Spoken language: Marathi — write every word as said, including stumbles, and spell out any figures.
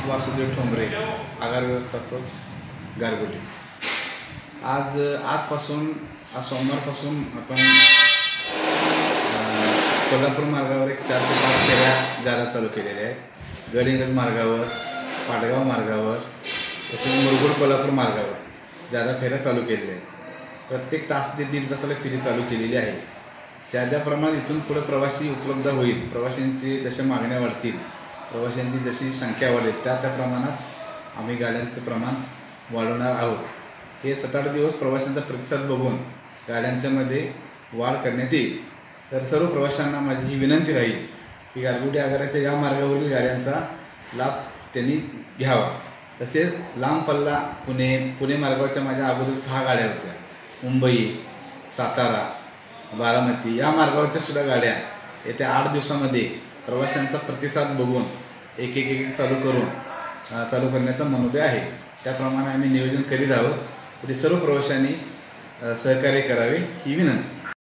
वासुदेव ठोंबरे, आगार व्यवस्थापक, गारगोटी। आज आजपासून आज सोमवारपासून आपण कोल्हापूर मार्गावर एक चार ते पाच फेऱ्या जादा चालू केलेल्या आहेत। गडिंग्लज मार्गावर, पाटगाव मार्गावर, तसेच मुरगुड कोल्हापूर मार्गावर जादा फेऱ्या चालू केलेल्या आहेत। प्रत्येक तास ते दीड तासाला फेरी चालू केलेली आहे। ज्या ज्या प्रमाणात इथून पुढे प्रवासी उपलब्ध होईल, प्रवाशांची जशा मागण्या वाढतील, प्रवाशांची जशी संख्या वाढेल, त्या त्या प्रमाणात आम्ही गाड्यांचं प्रमाण वाढवणार आहोत। हे सात आठ दिवस प्रवाशांचा प्रतिसाद बघून गाड्यांच्यामध्ये वाढ करण्यात येईल। तर सर्व प्रवाशांना माझी ही विनंती राहील की गारगोटी आगाराच्या या मार्गावरील गाड्यांचा लाभ त्यांनी घ्यावा। तसेच लांब पल्ला पुणे पुणे मार्गावरच्या माझ्या अगोदर सहा गाड्या होत्या। मुंबई, सातारा, बारामती या मार्गावरच्या सुद्धा गाड्या येत्या आठ दिवसामध्ये प्रवाशांचा प्रतिसाद बघून एक एक एक चालू करून चालू करण्याचा मनोदय आहे। त्याप्रमाणे आम्ही नियोजन करीत आहोत। तरी सर्व प्रवाशांनी सहकार्य करावे ही विनंती।